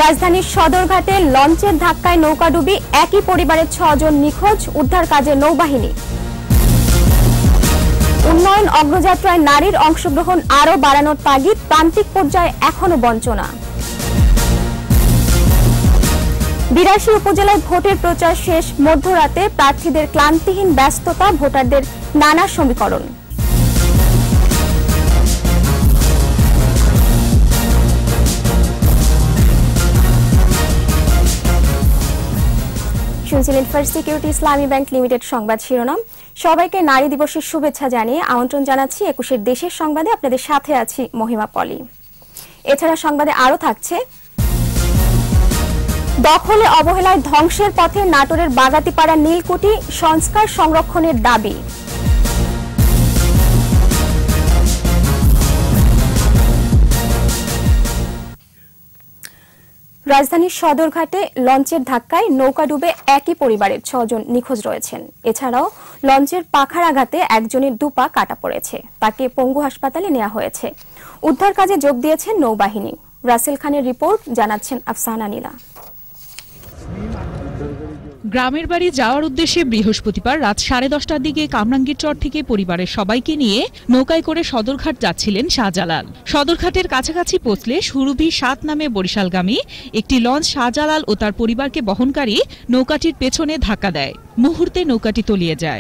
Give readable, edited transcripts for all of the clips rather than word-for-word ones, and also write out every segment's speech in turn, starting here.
রাজধানীর সদরঘাটে লঞ্চের ধাক্কায় নৌকাডুবি, একই পরিবারের 6 জন নিখোঁজ, উদ্ধার কাজে নৌবাহিনী। উন্নয়ন অগ্রযাত্রায় নারীর অংশগ্রহণ আরও বাড়ানোর তাগিদ, প্রান্তিক পর্যায়ে এখনো বঞ্চনা। ৮২ উপজেলায় ভোটের প্রচার শেষ, মধ্যরাতে প্রার্থীদের ক্লান্তিহীন ব্যস্ততা, ভোটারদের নানা সমীকরণ। শুনছিলেন First Security Islami Bank Limited সংবাদ শিরোনাম। সবাইকে নারী দিবসের শুভেচ্ছা জানিয়ে আমন্ত্রণ জানাচ্ছি ২১ দেশের সংবাদে। আপনাদের সাথে আছি মহিমা পলি। এছাড়া সংবাদে আরও থাকছে, দখলে অবহেলায় ধ্বংসের পথে নাটোরের বাগাতিপাড়া নীলকুঠি, সংস্কার সংরক্ষণের দাবি। রাজধানীর সদরঘাটে লঞ্চের ধাক্কায় নৌকা ডুবে একই পরিবারের 6 জন নিখোঁজ রয়েছেন। এছাড়াও লঞ্চের পাখার আঘাতে একজনের দুপা কাটা পড়েছে, তাকে পঙ্গু হাসপাতালে নেওয়া হয়েছে। উদ্ধার কাজে যোগ দিয়েছেন নৌবাহিনী। রাসেল খানের রিপোর্ট, জানাচ্ছেন আফসানা নীলা। গ্রামের বাড়ি যাওয়ার উদ্দেশ্যে বৃহস্পতিবার রাত 10:30টার দিকে কামরাঙ্গীর চর থেকে পরিবারের সবাইকে নিয়ে নৌকায় করে সদরঘাট যাচ্ছিলেন শাহজালাল। সদরঘাটের কাছাকাছি পৌঁছলে সুরভি 7 নামে বরিশালগামী একটি লঞ্চ শাহজালাল ও তার পরিবারকে বহনকারী নৌকাটির পেছনে ধাক্কা দেয়। মুহূর্তে নৌকাটি তলিয়ে যায়।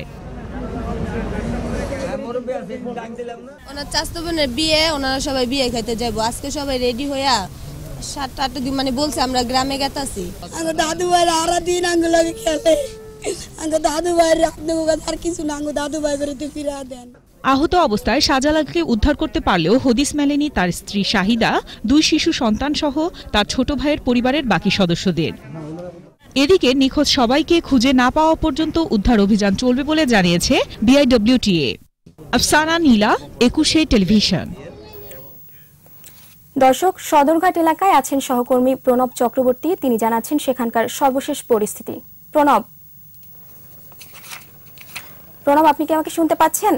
ওনার চাচাতো বোনের বিয়ে, ওনারা সবাই বিয়ে খাইতে যাবো। আজকে সবাই রেডি হইয়া 7-8 দিন মানে বলছে আমরা গ্রামে গেতাছি। আঙ্গ দাদু ভাইরা আরা দিন আঙ্গ লগে খেলে, আঙ্গ দাদু ভাইরা আপনি আর কিছু না, আঙ্গ দাদু ভাই বেরোতে ফিরা দেন। আহত অবস্থায় শাহজালালকে উদ্ধার করতে পারলেও হদিস মেলেনি তার স্ত্রী শাহিদা, 2 শিশু সন্তান সহ তার ছোট ভাইয়ের পরিবারের বাকি সদস্যদের। এদিকে নিখোঁজ সবাইকে খুঁজে না পাওয়া পর্যন্ত উদ্ধার অভিযান চলবে বলে জানিয়েছে বিআইডব্লিউটিএ। আফসানা নীলা, 21 টেলিভিশন। দর্শক, সদরঘাট এলাকায় আছেন সহকর্মী প্রণব চক্রবর্তী, তিনি জানাচ্ছেন সেখানকার সর্বশেষ পরিস্থিতি। প্রণব, আপনি কি আমাকে শুনতে পাচ্ছেন?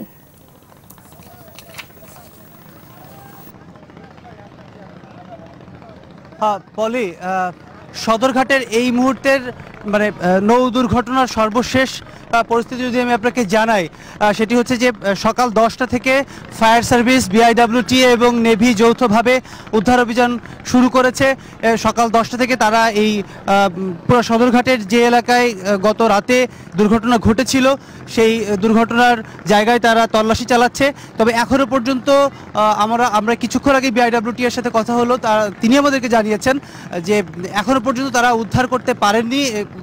পলি, সদরঘাটের এই মুহূর্তের মানে নৌ দুর্ঘটনার সর্বশেষ পরিস্থিতি যদি আমি আপনাকে জানাই, সেটি হচ্ছে যে সকাল 10টা থেকে ফায়ার সার্ভিস, বিআইডব্লিউটিএ এবং নেভি যৌথভাবে উদ্ধার অভিযান শুরু করেছে। সকাল 10টা থেকে তারা এই পুরো সদরঘাটের যে এলাকায় গত রাতে দুর্ঘটনা ঘটেছিল সেই দুর্ঘটনার জায়গায় তারা তল্লাশি চালাচ্ছে। তবে এখনও পর্যন্ত আমরা কিছুক্ষণ আগে বিআইডব্লিউটিএ এর সাথে কথা হলো, তিনি আমাদেরকে জানিয়েছেন যে এখনও পর্যন্ত তারা উদ্ধার করতে পারেননি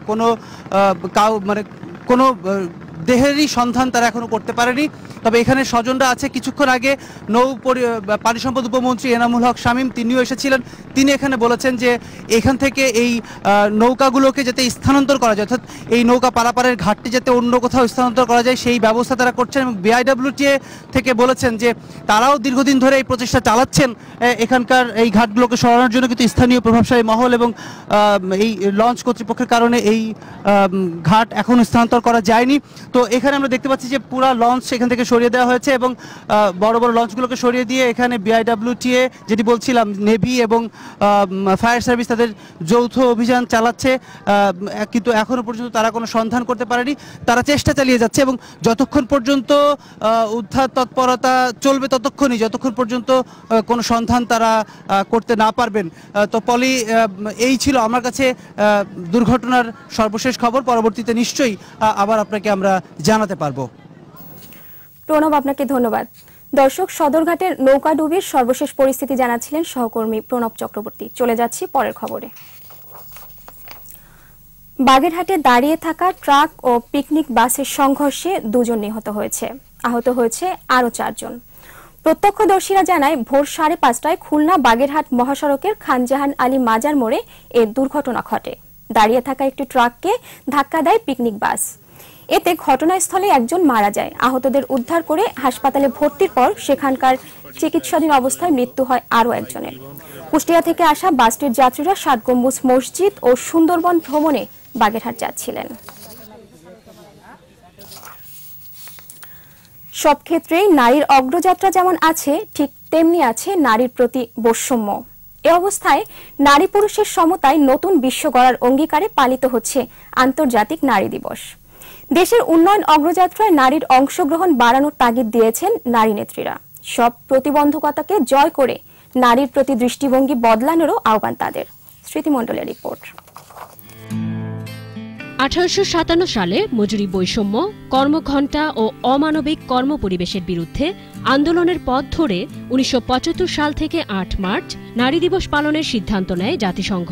কোনো দেহেরই সন্ধান তারা এখনো করতে পারেনি। তবে এখানে স্বজনরা আছে। কিছুক্ষণ আগে পানি সম্পদ উপমন্ত্রী এনামুল হক শামীম তিনিও এসেছিলেন। তিনি এখানে বলেছেন যে এখান থেকে এই নৌকাগুলোকে যাতে স্থানান্তর করা যায়, অর্থাৎ এই নৌকা পারাপারের ঘাটটি যাতে অন্য কোথাও স্থানান্তর করা যায় সেই ব্যবস্থা তারা করছেন। এবং বিআইডব্লিউটিএ থেকে বলেছেন যে তারাও দীর্ঘদিন ধরে এই প্রচেষ্টা চালাচ্ছেন এখানকার এই ঘাটগুলোকে সরানোর জন্য, কিন্তু স্থানীয় প্রভাবশালী মহল এবং এই লঞ্চ কর্তৃপক্ষের কারণে এই ঘাট এখন স্থানান্তর করা যায়নি। তো এখানে আমরা দেখতে পাচ্ছি যে পুরা লঞ্চ এখান থেকে সরিয়ে দেওয়া হয়েছে এবং বড় বড় লঞ্চগুলোকে সরিয়ে দিয়ে এখানে বিআইডব্লিউটিএ, যেটি বলছিলাম, নেভি এবং ফায়ার সার্ভিস তাদের যৌথ অভিযান চালাচ্ছে। কিন্তু এখনো পর্যন্ত তারা কোনো সন্ধান করতে পারেনি। তারা চেষ্টা চালিয়ে যাচ্ছে এবং যতক্ষণ পর্যন্ত উদ্ধার তৎপরতা চলবে ততক্ষণই, যতক্ষণ পর্যন্ত কোনো সন্ধান তারা করতে না পারবেন। তো পলি, এই ছিল আমার কাছে দুর্ঘটনার সর্বশেষ খবর। পরবর্তীতে নিশ্চয়ই আবার আপনাকে আমরা জানাতে পারবো। প্রণব, আপনাকে ধন্যবাদ। দর্শক, সদরঘাটের নৌকাডুবির সর্বশেষ পরিস্থিতি জানাচ্ছিলেন সহকর্মী প্রণব চক্রবর্তী। চলে যাচ্ছি পরের খবরে। বাগেরহাটে দাঁড়িয়ে থাকা ট্রাক ও পিকনিক বাসের সংঘর্ষে 2 জন নিহত হয়েছে, আহত হয়েছে আরও 4 জন। প্রত্যক্ষদর্শীরা জানায় ভোর 5:30টায় খুলনা বাগেরহাট মহাসড়কের খানজাহান আলী মাজার মোড়ে এ দুর্ঘটনা ঘটে। দাঁড়িয়ে থাকা একটি ট্রাককে ধাক্কা দেয় পিকনিক বাস। এতে ঘটনাস্থলে একজন মারা যায়। আহতদের উদ্ধার করে হাসপাতালে ভর্তির পর সেখানকার চিকিৎসাধীন অবস্থায় মৃত্যু হয় আরও একজনের। কুষ্টিয়া থেকে আসা বাসটির যাত্রীরা 7 গম্বুজ মসজিদ ও সুন্দরবন ভ্রমণে বাগেরহাট যাচ্ছিলেন। সব ক্ষেত্রেই নারীর অগ্রযাত্রা যেমন আছে, ঠিক তেমনি আছে নারীর প্রতি বৈষম্য। এ অবস্থায় নারী পুরুষের সমতায় নতুন বিশ্ব গড়ার অঙ্গীকারে পালিত হচ্ছে আন্তর্জাতিক নারী দিবস। দেশের উন্নয়ন অগ্রযাত্রায় নারীর অংশগ্রহণ বাড়ানোর তাগিদ দিয়েছেন নারী নেত্রীরা। সব প্রতিবন্ধকতাকে জয় করে নারীর প্রতি দৃষ্টিভঙ্গি বদলানোরও আহ্বান তাদের। স্মৃতিমণ্ডলের রিপোর্ট। 1857 সালে মজুরি বৈষম্য, কর্মঘণ্টা ও অমানবিক কর্মপরিবেশের বিরুদ্ধে আন্দোলনের পথ ধরে 1975 সাল থেকে 8 মার্চ নারী দিবস পালনের সিদ্ধান্ত নেয় জাতিসংঘ।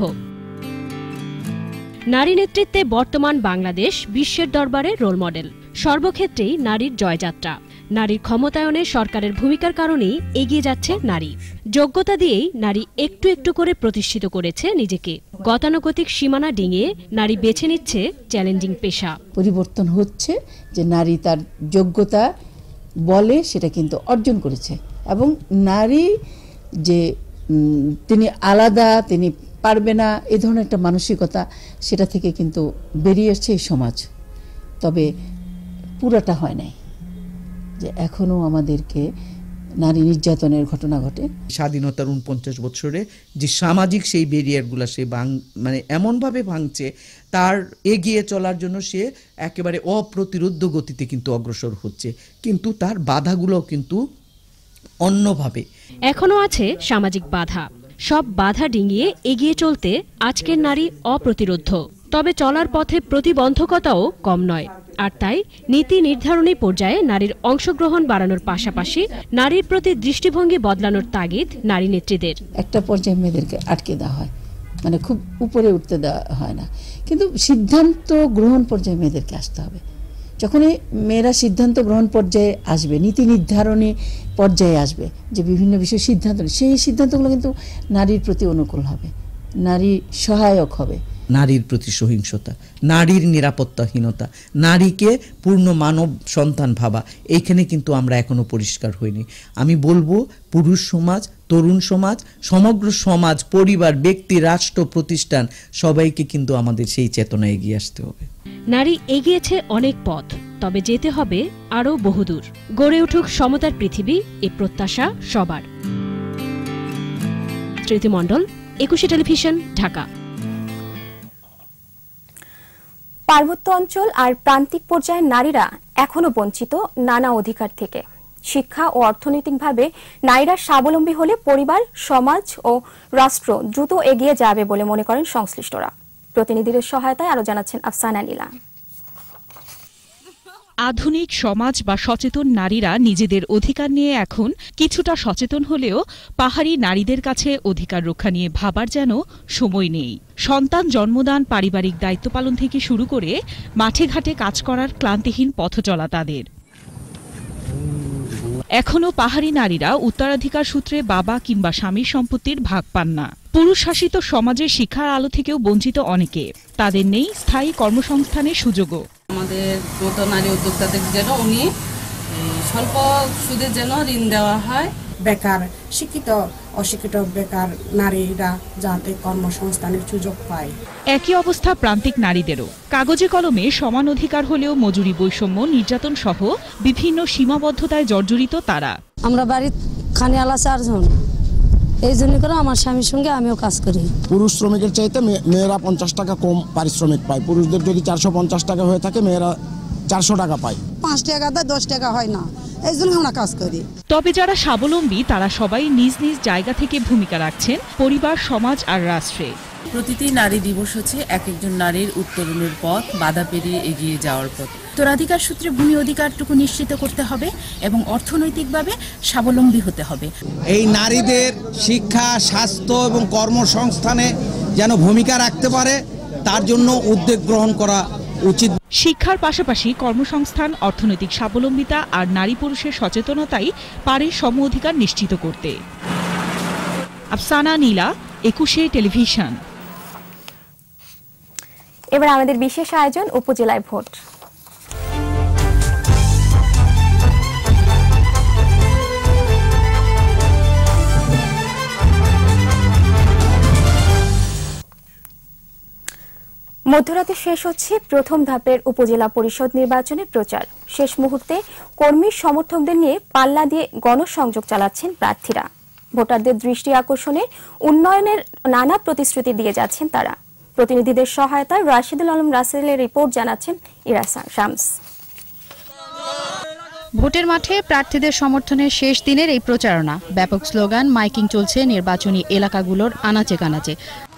নারী নেতৃত্বে বর্তমান বাংলাদেশ বিশ্বের দরবারে রোল মডেল। সর্বক্ষেত্রেই নারীর জয়যাত্রা। নারীর ক্ষমতায়নে সরকারের ভূমিকার কারণেই এগিয়ে যাচ্ছে নারী। যোগ্যতা দিয়েই নারী একটু একটু করে প্রতিষ্ঠিত করেছে নিজেকে। গতানুগতিক সীমানা ডিঙিয়ে নারী বেছে নিচ্ছে চ্যালেঞ্জিং পেশা। পরিবর্তন হচ্ছে যে নারী তার যোগ্যতা বলে সেটা কিন্তু অর্জন করেছে, এবং নারী যে তিনি আলাদা, তিনি পারবে না, এই ধরনের একটা মানসিকতা সেটা থেকে কিন্তু বেরিয়ে এসছে এই সমাজ। তবে পুরাটা হয় নাই, যে এখনো আমাদেরকে নারী নির্যাতনের ঘটনা ঘটে। স্বাধীনতার 49 বছরে যে সামাজিক সেই ব্যারিয়ারগুলো সে মানে এমনভাবে ভাঙছে, তার এগিয়ে চলার জন্য সে একেবারে অপ্রতিরোধ্য গতিতে কিন্তু অগ্রসর হচ্ছে, কিন্তু তার বাধাগুলো কিন্তু অন্যভাবে। এখনো আছে সামাজিক বাধা। সব বাধা ডিঙিয়ে এগিয়ে চলতে আজকের নারী অপ্রতিরোধ্য। তবে চলার পথে প্রতিবন্ধকতাও কম নয়। আর তাই নীতি নির্ধারণী পর্যায়ে নারীর অংশগ্রহণ বাড়ানোর পাশাপাশি নারীর প্রতি দৃষ্টিভঙ্গি বদলানোর তাগিদ নারী নেত্রীদের। একটা পর্যায়ে মেয়েদেরকে আটকে দেওয়া হয়, মানে খুব উপরে উঠতে দেওয়া হয় না, কিন্তু সিদ্ধান্ত গ্রহণ পর্যায়ে মেয়েদেরকে আসতে হবে। যখনই মেয়েরা সিদ্ধান্ত গ্রহণ পর্যায়ে আসবে, নীতি নির্ধারণী পর্যায়ে আসবে, যে বিভিন্ন বিষয়ে সিদ্ধান্ত, সেই সিদ্ধান্তগুলো কিন্তু নারীর প্রতি অনুকূল হবে, নারী সহায়ক হবে। নারীর প্রতি সহিংসতা, নারীর নিরাপত্তাহীনতা, নারীকে পূর্ণ মানব সন্তান ভাবা, এইখানে কিন্তু আমরা এখনো পরিষ্কার হইনি। আমি বলবো পুরুষ সমাজ, তরুণ সমাজ, সমগ্র সমাজ, পরিবার, ব্যক্তি, রাষ্ট্র, প্রতিষ্ঠান সবাইকে কিন্তু আমাদের সেই চেতনা এগিয়ে আসতে হবে। নারী এগিয়েছে অনেক পথ, তবে যেতে হবে আরও বহুদূর। গড়ে উঠুক সমতার পৃথিবী, এ প্রত্যাশা সবার। স্মৃতিমণ্ডল, 21 টেলিভিশন, ঢাকা। পার্বত্য অঞ্চল আর প্রান্তিক পর্যায়ের নারীরা এখনো বঞ্চিত নানা অধিকার থেকে। শিক্ষা ও অর্থনৈতিকভাবে নারীরা স্বাবলম্বী হলে পরিবার, সমাজ ও রাষ্ট্র দ্রুত এগিয়ে যাবে বলে মনে করেন সংশ্লিষ্টরা। প্রতিনিধিদের সহায়তায় আরো জানাচ্ছেন আফসানা নীলা। আধুনিক সমাজ বা সচেতন নারীরা নিজেদের অধিকার নিয়ে এখন কিছুটা সচেতন হলেও পাহাড়ি নারীদের কাছে অধিকার রক্ষা নিয়ে ভাবার যেন সময় নেই। সন্তান জন্মদান, পারিবারিক দায়িত্ব পালন থেকে শুরু করে মাঠে ঘাটে কাজ করার ক্লান্তিহীন পথ চলা তাদের। এখনো পাহাড়ি নারীরা উত্তরাধিকার সূত্রে বাবা কিংবা স্বামীর সম্পত্তির ভাগ পান না। পুরুষ শাসিত সমাজের শিক্ষার আলো থেকেও বঞ্চিত অনেকে। তাদের নেই স্থায়ী কর্মসংস্থানের সুযোগও। আমাদের মতো নারী উদ্যোক্তাদের যেন উনি স্বল্প সুদের যেন ঋণ দেওয়া হয়। বেকার, শিক্ষিত অশিক্ষিত বেকার নারীরা যাতে কর্মসংস্থানের সুযোগ পায়। একই অবস্থা প্রান্তিক নারীদেরও। কাগজে কলমে সমান অধিকার হলেও মজুরি বৈষম্য, নির্যাতন সহ বিভিন্ন সীমাবদ্ধতায় জর্জরিত তারা। আমরা বাড়ির খানিয়ালা 4 জন, এই জন্য করে আমার স্বামীর সঙ্গে আমিও কাজ করি। পুরুষ শ্রমিকের চাইতে মেয়েরা 50 টাকা কম পারিশ্রমিক পায়। পুরুষদের যদি 450 টাকা হয়ে থাকে, মেয়েরা 400 টাকা পায়। 5 টাকা দেয়, 10 টাকা হয় না, এই জন্য আমরা কাজ করি। তবে যারা স্বাবলম্বী তারা সবাই নিজ নিজ জায়গা থেকে ভূমিকা রাখছেন পরিবার, সমাজ আর রাষ্ট্রে। প্রতিটি নারী দিবস হচ্ছে এক একজন নারীর উত্তরণের পথ, বাধা পেরিয়ে এগিয়ে যাওয়ার পথ। উত্তরাধিকার সূত্রে ভূমি অধিকারটুকু নিশ্চিত করতে হবে এবং অর্থনৈতিকভাবে স্বাবলম্বী হতে হবে। এই নারীদের শিক্ষা, স্বাস্থ্য এবং কর্মসংস্থানে যেন ভূমিকা রাখতে পারে, তার জন্য উদ্যোগ গ্রহণ করা উচিত। শিক্ষার পাশাপাশি কর্মসংস্থান, অর্থনৈতিক স্বাবলম্বিতা আর নারী পুরুষের সচেতনতাই পারে সম অধিকার নিশ্চিত করতে। আফসানা নীলা, 21 টেলিভিশন। এবার আমাদের বিশেষ আয়োজন উপজেলায় ভোট। মধ্যরাতে শেষ হচ্ছে প্রথম ধাপের উপজেলা পরিষদ নির্বাচনের প্রচার। শেষ মুহূর্তে কর্মী সমর্থকদের নিয়ে পাল্লা দিয়ে গণসংযোগ চালাচ্ছেন প্রার্থীরা। ভোটারদের দৃষ্টি আকর্ষণে উন্নয়নের নানা প্রতিশ্রুতি দিয়ে যাচ্ছেন তারা। প্রতিনিধিদের সহায়তায় রাশিদুল আলম রাসেলের রিপোর্ট জানাচ্ছেন ইরা শামস। ভোটের মাঠে প্রার্থীদের সমর্থনের শেষ দিনের এই প্রচারণা, ব্যাপক স্লোগান, মাইকিং চলছে নির্বাচনী এলাকাগুলোর আনাচে কানাচে।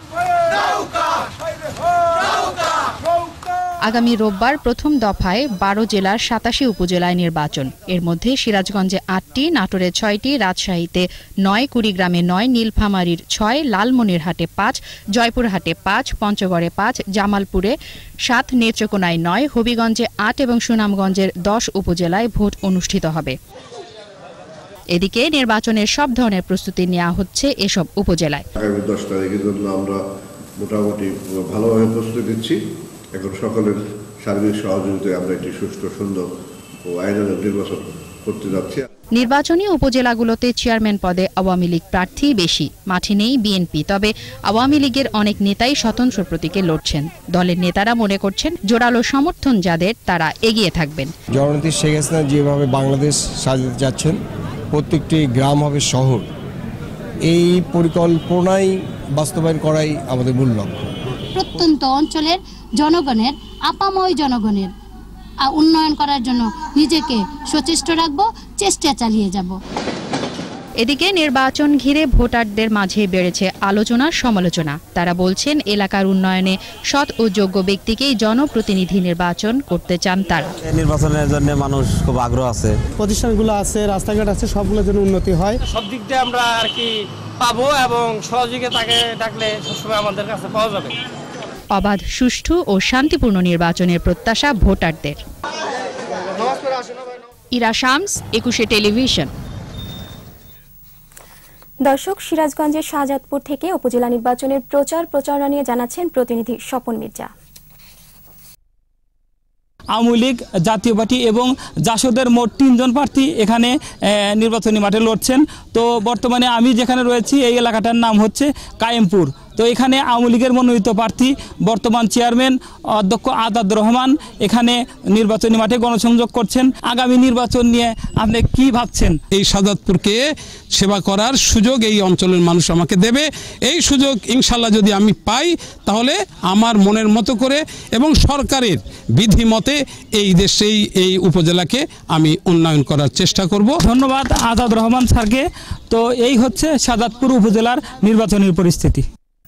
আগামী রোববার প্রথম দফায় 12 জেলার 87 উপজেলায় নির্বাচন। এর মধ্যে সিরাজগঞ্জে 8টি, নাটোরে 6টি, রাজশাহীতে 9, কুড়িগ্রামে 9, নীলফামারীর 6, লালমনিরহাটে 5, জয়পুরহাটে 5, পঞ্চগড়ে 5, জামালপুরে 7, নেত্রকোনায় 9, হবিগঞ্জে 8 এবং সুনামগঞ্জের 10 উপজেলায় ভোট অনুষ্ঠিত হবে। এদিকে নির্বাচনের সব ধরনের প্রস্তুতি নেওয়া হচ্ছে এসব উপজেলায়। আগামী 10 তারিখের জন্য আমরা মোটামুটি ভালোভাবে প্রস্তুতি দিচ্ছি। এখন সকলের সার্বিক সহযোগিতায় আমরা একটি সুষ্ঠু, সুন্দর ও আইনানুগ নির্বাচন করতে যাচ্ছি। নির্বাচনী উপজেলাগুলোতে চেয়ারম্যান পদে আওয়ামী লীগ প্রার্থী বেশি, মাঠে নেই বিএনপি। তবে আওয়ামী লীগের অনেক নেতাই স্বতন্ত্র প্রতীকে লড়ছেন। দলের নেতারা মনে করছেন জোরালো সমর্থন যাদের, তারা এগিয়ে থাকবেন। জননেত্রী শেখ হাসিনা যেভাবে বাংলাদেশ সাজাতে যাচ্ছেন, প্রত্যেকটি গ্রাম হবে শহর, এই পরিকল্পনাই বাস্তবায়ন করাই আমাদের মূল লক্ষ্য। প্রত্যন্ত অঞ্চলের জনগণের, আপাময় জনগণের উন্নয়ন করার জন্য নিজেকে সচেষ্ট রাখবো, চেষ্টা চালিয়ে যাব। এদিকে নির্বাচন ঘিরে ভোটারদের মাঝে বেড়েছে আলোচনা সমালোচনা। তারা বলছেন এলাকার উন্নয়নে সৎ ও যোগ্য ব্যক্তিকেই জনপ্রতিনিধি নির্বাচন করতে চান তারা। নির্বাচনের জন্য মানুষ খুব আগ্রহ আছে, প্রতিষ্ঠানগুলো আছে, রাস্তাঘাট আছে, সবগুলোর জন্য উন্নতি হয়। সব দিক দিয়ে আমরা আর কি পাবো এবং সহযোগিতাকে ডাকলে সবসময় আমাদের কাছে পাওয়া যাবে। অবাধ, সুষ্ঠু ও শান্তিপূর্ণ নির্বাচনের প্রত্যাশা ভোটারদের। ইরা শামস, 21 টেলিভিশন। দর্শক, সিরাজগঞ্জের শাহজাদপুর থেকে উপজেলা নির্বাচনের প্রচারণা নিয়ে জানাচ্ছেন প্রতিনিধি স্বপন মির্জা। আওয়ামী লীগ, জাতীয় পার্টি এবং জাসদের মোট 3 জন প্রার্থী এখানে নির্বাচনী মাঠে লড়ছেন। তো বর্তমানে আমি যেখানে রয়েছি এই এলাকাটার নাম হচ্ছে কায়েমপুর। তো এখানে আওয়ামী লীগের মনোনীত প্রার্থী বর্তমান চেয়ারম্যান অধ্যক্ষ আজাদ রহমান এখানে নির্বাচনী মাঠে গণসংযোগ করছেন। আগামী নির্বাচন নিয়ে আপনি কি ভাবছেন? এই শাহজাদপুরকে সেবা করার সুযোগ এই অঞ্চলের মানুষ আমাকে দেবে। এই সুযোগ ইনশাল্লাহ যদি আমি পাই, তাহলে আমার মনের মতো করে এবং সরকারের বিধি মতে এই দেশেই এই উপজেলাকে আমি উন্নয়ন করার চেষ্টা করব। ধন্যবাদ আজাদ রহমান স্যারকে। তো এই হচ্ছে শাহজাদপুর উপজেলার নির্বাচনের পরিস্থিতি।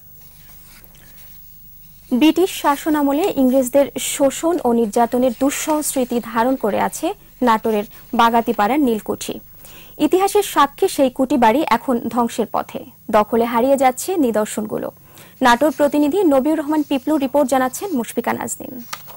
ব্রিটিশ শাসনামলে ইংরেজদের শোষণ ও নির্যাতনের দুঃসহ স্মৃতি ধারণ করে আছে নাটোরের বাগাতিপাড়ার নীলকুঠি। ইতিহাসের সাক্ষী সেই কুটি বাড়ি এখন ধ্বংসের পথে, দখলে হারিয়ে যাচ্ছে নিদর্শনগুলো। নাটোর প্রতিনিধি নবিউর রহমান পিপলু রিপোর্ট জানাচ্ছেন মুশফিকা নাজনীন।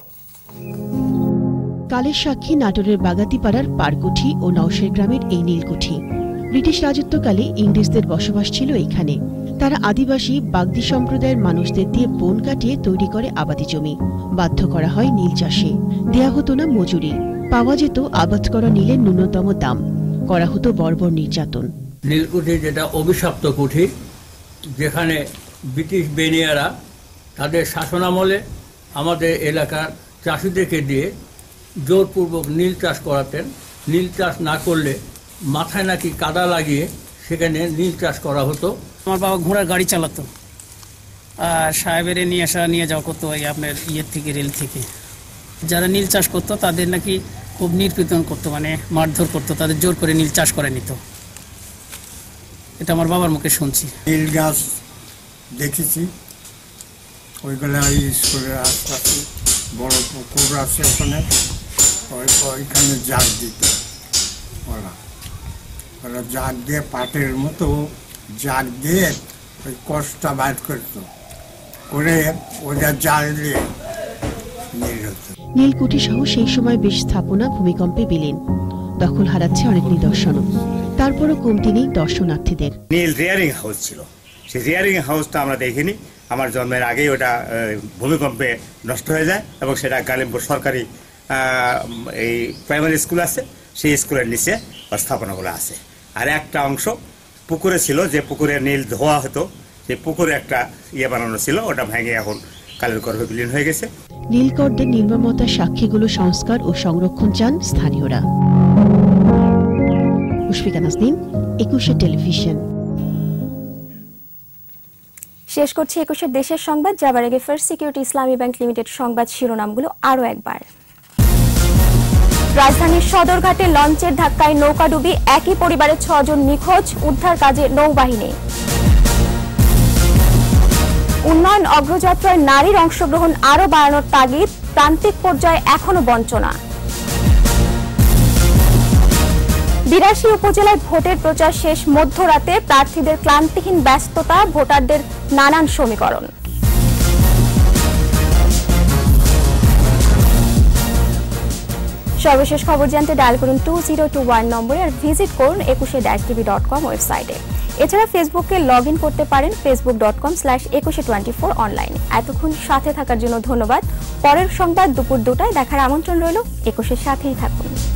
কালের সাক্ষী নাটোরের বাগাতিপাড়ার পারকুঠি ও নওশের গ্রামের এই নীলকুঠি। ব্রিটিশ রাজত্বকালে ইংরেজদের বসবাস ছিল এখানে। তারা আদিবাসী বাগদি সম্প্রদায়ের মানুষদের দিয়ে বন কাটিয়ে তৈরি করে আবাদি জমি। বাধ্য করা হয় নীল চাষে, দেয়া হতো না মজুরি, পাওয়া যেত আবাদ করা নীলের ন্যূনতম দাম, করা হতো বর্বর নির্যাতন। নীলকুঠি যেটা অভিশপ্ত কুঠি, যেখানে ব্রিটিশ বেনিয়ারা তাদের শাসনামলে আমাদের এলাকার চাষিদেরকে দিয়ে জোরপূর্বক নীল চাষ করাতেন। নীল চাষ না করলে মাথায় নাকি কাদা লাগিয়ে সেখানে নীল চাষ করা হতো। আমার বাবা ঘোড়ার গাড়ি চালাতো, আর সাহেবের নিয়ে যাওয়া করতো ওই আপনার ইয়ের থেকে, রেল থেকে। যারা নীল চাষ করতো তাদের নাকি খুব নির্যাতন করতো, মানে মারধর করতো, তাদের জোর করে নীল চাষ করে নিত। এটা আমার বাবার মুখে শুনছি। নীল গাছ দেখেছি, ওইগুলো স্কুলের আশপাশে বড় পুকুর আছে, ওইখানে জাগ দিত। ওরা জাগ দিয়ে পাটের মতো জাগ দিয়ে ওই কষ্টটা বাইর করতো, করে ওটা জাল দিয়ে নীল হতো। নীলকুঠি সহ সেই সময় বেশ স্থাপনা ভূমিকম্পে বিলীন, দখল হারাচ্ছে অনেক নিদর্শনও। তারপরও কমতি নেই দর্শনার্থীদের। নীল রিয়ারিং হাউস ছিল, সেই রিয়ারিং হাউসটা আমরা দেখিনি। আমার জন্মের আগেই ওটা ভূমিকম্পে নষ্ট হয়ে যায় এবং সেটা গালিমপুর সরকারি এই প্রাইমারি স্কুল আছে, সেই স্কুলের নিচে স্থাপনাগুলো আছে। আর একটা অংশ পুকুরে ছিল, যে পুকুরে নীল ধোয়া হতো, সেই পুকুরে একটা বানানো ছিল, ওটা ভেঙে এখন কালের গর্ভে বিলীন হয়ে গেছে। নীলকরদের নির্মমতার সাক্ষীগুলো সংস্কার ও সংরক্ষণ চান স্থানীয়রা। মুশফিকা নাজনীন, 21 টেলিভিশন। শেষ করছি 21 দেশের সংবাদ। যাবার আগে First Security Islami Bank Limited সংবাদ শিরোনামগুলো আরো একবার। রাজধানীর সদরঘাটে লঞ্চের ধাক্কায় নৌকাডুবি, একই পরিবারের 6 জন নিখোঁজ, উদ্ধার কাজে নৌবাহিনী। উন্নয়ন অগ্রযাত্রায় নারীর অংশগ্রহণ আরো বাড়ানোর তাগিদ, প্রান্তিক পর্যায়ে এখনো বঞ্চনা। 82 উপজেলায় ভোটের প্রচার শেষ মধ্যরাতে, প্রার্থীদের ক্লান্তিহীন ব্যস্ততা, ভোটারদের নানান সমীকরণ। সর্বশেষ খবর জানতে ডায়াল করুন 2021 নম্বরে আর ভিজিট করুন 21-tv.com ওয়েবসাইটে। এছাড়া ফেসবুকে লগ ইন করতে পারেন facebook.com/2124 অনলাইনে। এতক্ষণ সাথে থাকার জন্য ধন্যবাদ। পরের সংবাদ দুপুর 2টায় দেখার আমন্ত্রণ রইল। 21-এর সাথেই থাকুন।